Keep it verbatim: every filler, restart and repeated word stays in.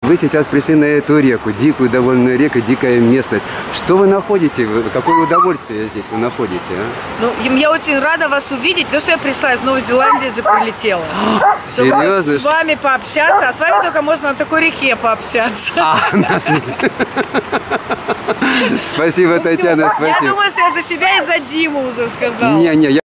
Вы сейчас пришли на эту реку, дикую довольно реку, дикая местность. Что вы находите? Какое удовольствие здесь вы находите? А? Ну, я очень рада вас увидеть, потому что я пришла из Новой Зеландии, же прилетела. Серьезно? С вами пообщаться, а с вами только можно на такой реке пообщаться. А, спасибо, Татьяна, спасибо. Я думаю, что я за себя и за Диму уже сказала. Не, не, я